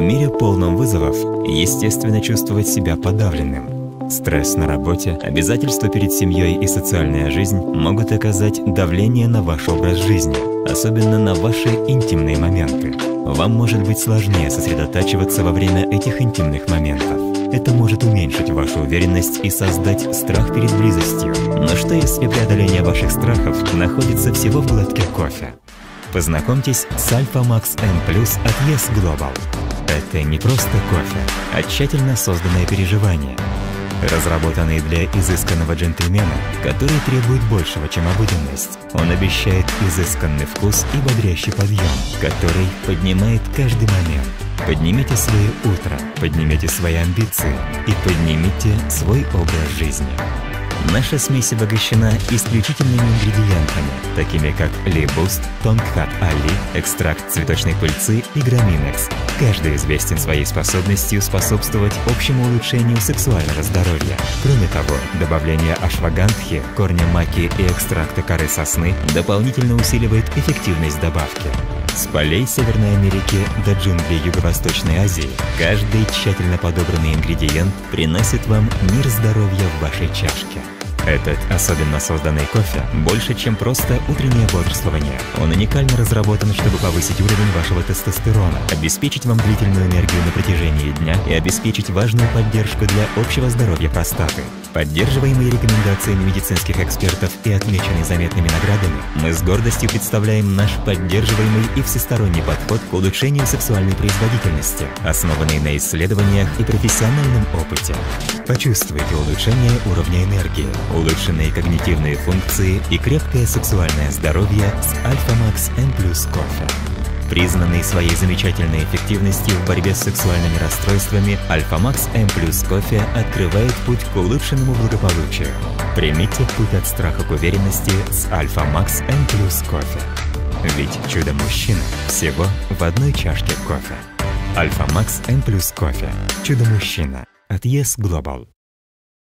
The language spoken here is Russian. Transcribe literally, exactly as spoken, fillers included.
В мире полном вызовов естественно чувствовать себя подавленным. Стресс на работе, обязательства перед семьей и социальная жизнь могут оказать давление на ваш образ жизни, особенно на ваши интимные моменты. Вам может быть сложнее сосредотачиваться во время этих интимных моментов. Это может уменьшить вашу уверенность и создать страх перед близостью. Но что если преодоление ваших страхов находится всего в глотке кофе? Познакомьтесь с Alpha Max N Plus от Yes Global. Это не просто кофе, а тщательно созданное переживание, разработанный для изысканного джентльмена, который требует большего, чем обыденность. Он обещает изысканный вкус и бодрящий подъем, который поднимает каждый момент. Поднимите свое утро, поднимите свои амбиции и поднимите свой образ жизни. Наша смесь обогащена исключительными ингредиентами, такими как Ли Буст, Тонгхат Али, экстракт цветочной пыльцы и Граминекс. Каждый известен своей способностью способствовать общему улучшению сексуального здоровья. Кроме того, добавление ашвагандхи, корня маки и экстракта коры сосны дополнительно усиливает эффективность добавки. С полей Северной Америки до джунглей Юго-Восточной Азии каждый тщательно подобранный ингредиент приносит вам мир здоровья в вашей чашке. Этот особенно созданный кофе больше, чем просто утреннее бодрствование. Он уникально разработан, чтобы повысить уровень вашего тестостерона, обеспечить вам длительную энергию на протяжении дня и обеспечить важную поддержку для общего здоровья простаты. Поддерживаемые рекомендациями медицинских экспертов и отмеченные заметными наградами, мы с гордостью представляем наш поддерживаемый и всесторонний подход к улучшению сексуальной производительности, основанный на исследованиях и профессиональном опыте. Почувствуйте улучшение уровня энергии, улучшенные когнитивные функции и крепкое сексуальное здоровье с Alpha Max N Plus кофе. Признанный своей замечательной эффективностью в борьбе с сексуальными расстройствами, Alpha Max N Plus кофе открывает путь к улучшенному благополучию. Примите путь от страха к уверенности с Alpha Max N Plus кофе. Ведь чудо-мужчина всего в одной чашке кофе. Alpha Max N Plus кофе. Чудо-мужчина от Yes Global.